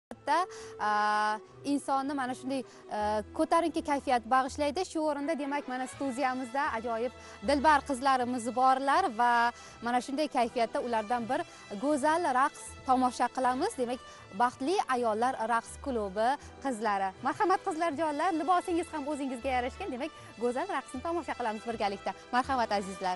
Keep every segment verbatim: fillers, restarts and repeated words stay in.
insonni mana shunday ko'tarinki kayfiyat bag'ishlaydi. Shu o'rinda demak mana studiyamizda ajoyib dilbar qizlarimiz borlar va mana shunday kayfiyatda ulardan bir go'zal raqs tomosha qilamiz. Demak, baxtli ayollar raqs klubi qizlari. Marhamat qizlarjonlar, libosingiz ham o'zingizga yarashgan. Demak, go'zal raqsni tomosha qilamiz birgalikda. Marhamat azizlar.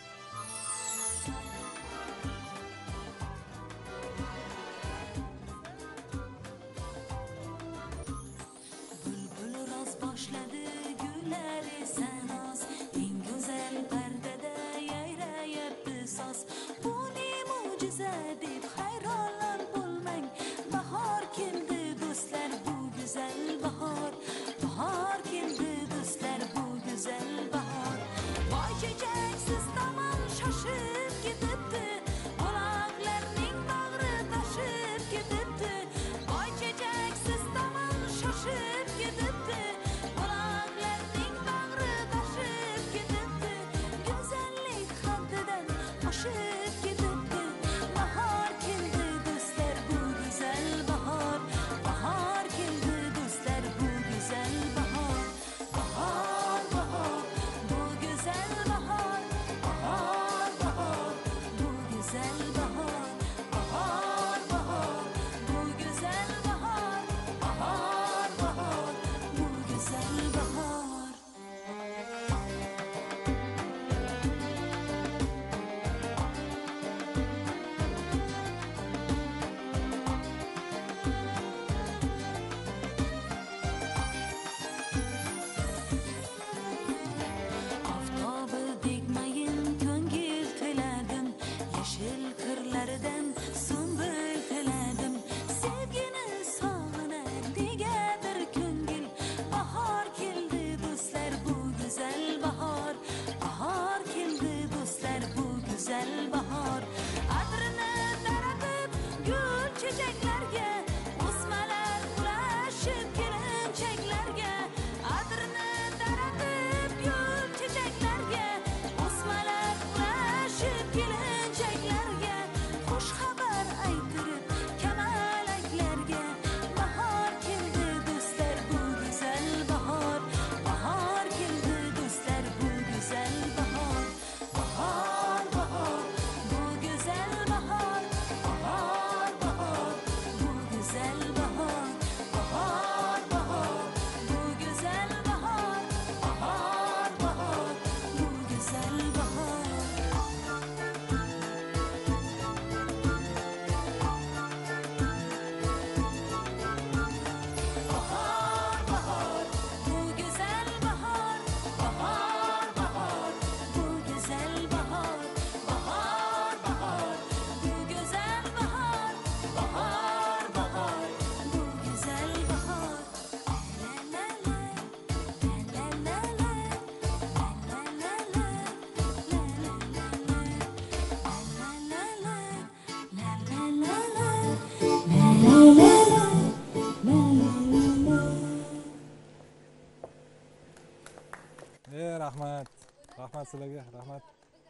Rahmat. Rahmat sizlarga, rahmat.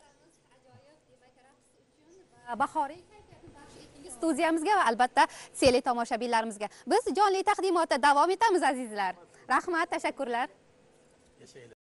Bahoriy studiyamizga va albatta tele tomoshabinlarimizga. Biz jonli taqdimotda davom etamiz azizlar. Rahmat, tashakkurlar.